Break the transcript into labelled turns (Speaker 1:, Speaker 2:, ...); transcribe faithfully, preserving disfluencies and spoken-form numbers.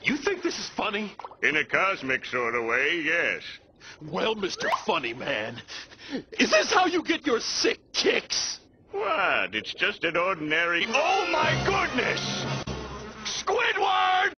Speaker 1: You think this is funny?
Speaker 2: In a cosmic sort of way, yes.
Speaker 1: Well, Mister Funny Man, is this how you get your sick kicks?
Speaker 2: What? It's just an ordinary... Oh, my goodness! Squidward!